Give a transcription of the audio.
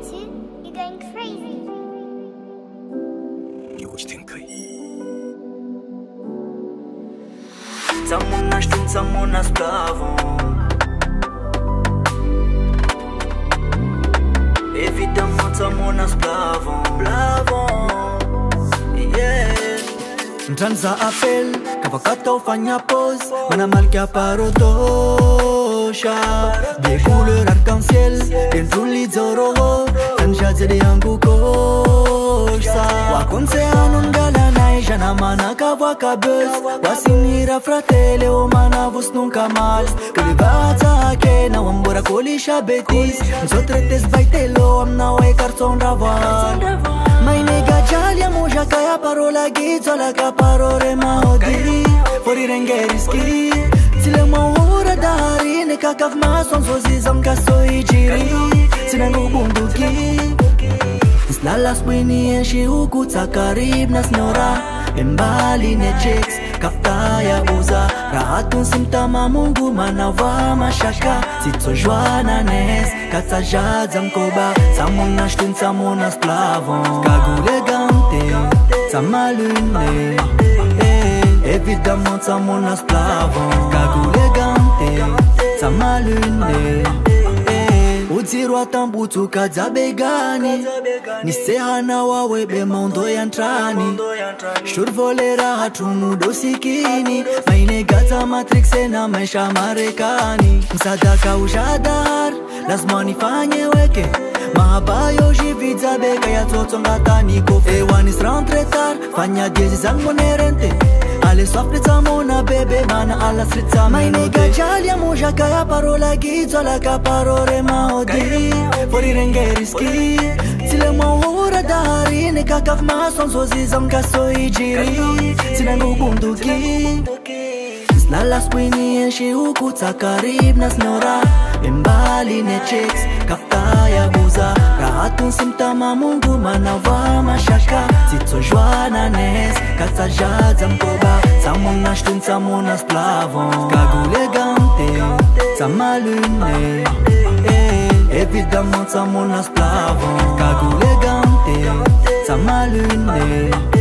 too? You're going crazy. Samonas plavon. Évidemment, samonas plavon. Yeah. Mtranza apel, kavakata ufanya pose. Mana malkia parodosha. Des couleurs arc-en-ciel, dentro l'izoro. Tanja zede yangu kosa. Wakonse anon galana jana mana kavwa kabez. Wasinira fratelli o mana vos nunca mal. Kulivata ke na wambora kolisha betis. Msotretes baitelo amna we carton raval. Mai nega jalia moja kaya parola gizzo la caparore mahodiri. Fuori rengeriski. Sile maura dari ne kakav mason sozizam kaso ijiri. Sinangu bunduki. Lalas bwini shi huku takarib na snora. Embali ne chicks kaftaya uza. Rahatun simtama mungu manava mashaka. Sitso joana nes katajadzam koba. Samona shtun samona splavon. Kagulegante samalune. Évidemment samona splavon. Kagulegante samalune. Udzirwa tambutu kadzabegani. Nisehana wawe bemondo yantrani. Shurvolera hatunu dosikini. Maine gata matrixe na maisha marekani. Msadaka ushadar lazima nifanye weke. Mahabayo jividza beka ya totongata kofe. Ewanis rentre tard fanya diezi zangu nerente. Ale soffrezza mona bebe mana alla strizza. Maine gajalia moja kaya parola gizzo la caparore mahodiri. Fuori rengeriski. Sile maura dari ne kakav mason sozizam kaso ijiri. Sinangu bunduki. Lalas bwini shi huku takarib na snora. Embali ne chicks kaftaya uza. Rahatun simtama mungu manava mashaka. Sitso joana nes katajadzam koba. Samona shtun samona splavon. Kagulegante samalune. Évidemment samona splavon. Kagulegante samalune.